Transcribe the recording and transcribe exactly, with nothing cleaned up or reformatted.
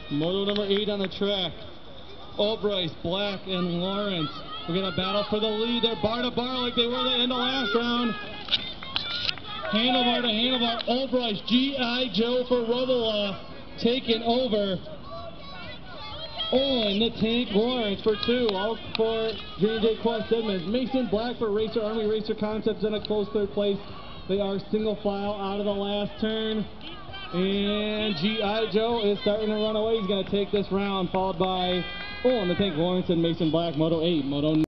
Moto number eight on the track. Albright, Black, and Lawrence. We're going to battle for the lead. They're bar to bar like they were at the end of last round. Handlebar to handlebar. Albright, G I. Joe for Robola, taking over. Olin, the Tank, Lawrence for two. All for J and J Quest Edmonds. Mason Black for Racer Army Racer Concepts in a close third place. They are single file out of the last turn. And G I. Joe is starting to run away. He's going to take this round, followed by Olin, the Tank, Lawrence, and Mason Black, Moto eight. Moto